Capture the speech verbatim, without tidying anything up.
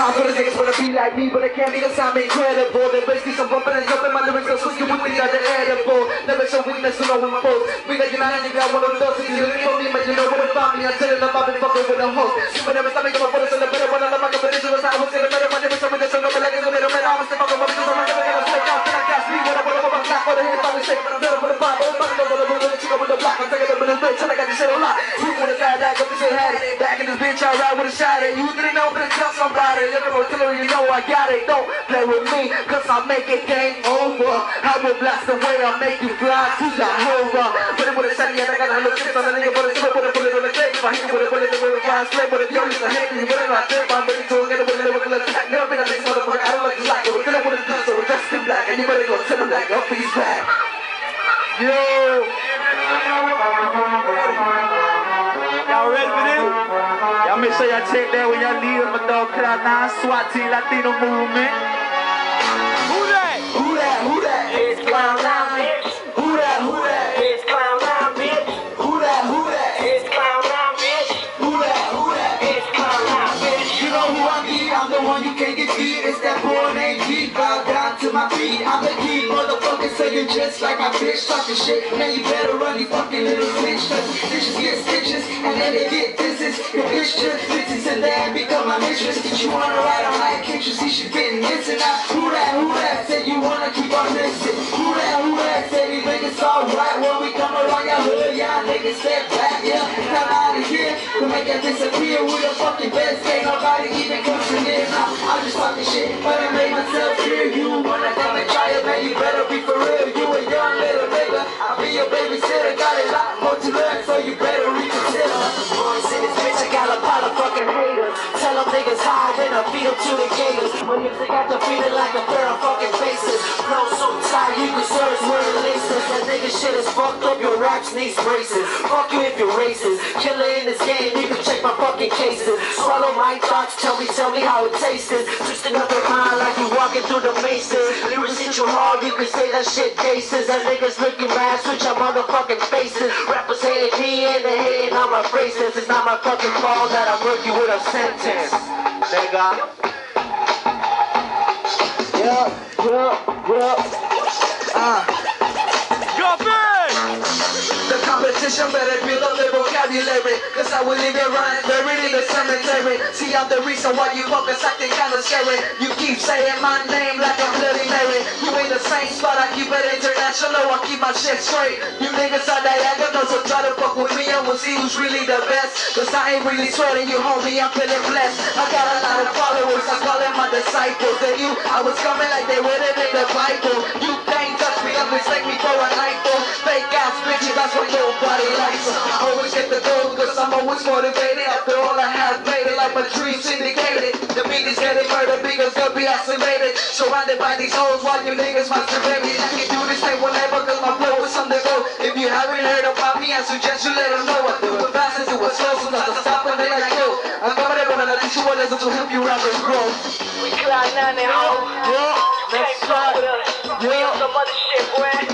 Half of the niggas wanna be like me, but they can't because I'm incredible. They basically some bumping and jumping, my lyrics are swinging with me, they're edible. Never show weakness to no one post. We got united, nigga, I one of those. If you're looking for me, but you know what about me, I'm telling them I've been fucking with a host. You would never stop me, come up with us in the better one, I'm like a competition, was I was in the better one, never show me the sun, but like it's a little bit, I'm still fucking with this, I'm never gonna step out, can I gas me, whatever, whatever, I'm not for the hit, I'm shake, but I'm better for the pop, I'm fucking over the room, chick up with the block, I'm taking up in this bitch, and I got this shit a lot. You wanna die, that, got this shit had it, back in this bitch, I ride with a shot at you, didn't know, but tell somebody, you're gonna tell her, you know I got it, don't play with me, cause I'll make it game over. I will blast away, I'll make you fly to Jehovah. Put it with a shotty, and I got a little tips on the nigga, but it's put it, put it on the tape. If I hit you with a bullet, then we'll fly straight, but if you're just a hit, you put it on tape, I'm ready to get it with a little bit of attack. Never been on this motherfucker, I don't like to like it, we're gonna put it down, so we're dressed in black, and you better go tell him that Guppy's back. Yo! Y'all ready for this? Y'all make sure y'all check that when y'all leave my dog Cloud nine SWAT team Latino movement. Who that? Who that? Who that? It's Cloud nine, bitch. Who that? Who that? It's Cloud nine, bitch. Who that? Who that? It's Cloud nine, bitch. Who that? Who that? It's Cloud nine, bitch. You know who I be? I'm the one you can't get beat. It's that boy named G. Bow down to my feet. I'm the key, motherfucker. So you're just like my bitch talking shit. Man, you better run, you fucking little bitch. Cause bitches get stitches and then they get distance. Your bitch just bitches and then become my mistress. You wanna ride on like kitchen, see she getting missing out. Who that? Who that? Said you wanna keep on missing. Who that? Who that? Said he think it's alright when we come around your hood. Y'all niggas step back, yeah. Come out of here to make that disappear. We the fucking best, ain't nobody even comes to near. Now I'm just talking shit, but I made myself clear. You wanna come and try it, man? You better be for real. You a young little nigga, I'll be your babysitter. Got a lot more to learn, so you better reconsider. Boys in this bitch, I got a lot of fucking haters. Tell them niggas high, then I beat them to the gators. My music got to feeling like a pair of fucking faces. Flow so tight, you can search where the laces. That nigga shit is fucked up, your raps needs braces. Fuck you if you're racist. Killer in this game, you can check my fucking cases. Swallow my thoughts, tell me, tell me how it tastes. Just another mind like you walking through the maces. Lyrics hit you hard, you can say that shit cases. That niggas looking mad, switch your motherfucking faces. Rappers hating me and they hating on my phrases. It's not my fucking fault that I'm working with a sentence. Nigga. Yup, yup, yup. Ah. Guppy! The competition better build up their vocabulary, cause I will leave it running buried in the cemetery. See, I'm the reason why you fuckers acting kinda scary. You keep saying my name like I'm Bloody Mary. You ain't the same spot, I keep it international, I keep my shit straight. You niggas are diagonal, so try to fuck with me and we'll see who's really the best. Cause I ain't really sweating you, homie, I'm feeling blessed. I got a lot of followers, I call them my disciples. They knew I was coming like they read it in the Bible. You can't touch me up, mistake me for an idol. Fake ass bitches, that's what nobody likes. Always get the gold, cause I'm always motivated. After all I have made it, like my dreams indicated. The beat is getting murdered because Guppy isolated. Surrounded by these hoes while you niggas masturbating. I can do this thing whenever cause my flow is on the go. If you haven't heard about me, I suggest you let them know. I do it fast and do it slow, so not to stop and then I go. I'm coming up on a teach you what lessons to help you rappers grow. We cloud nine and ho. Yeah, let's try. Yeah, some other shit, boy.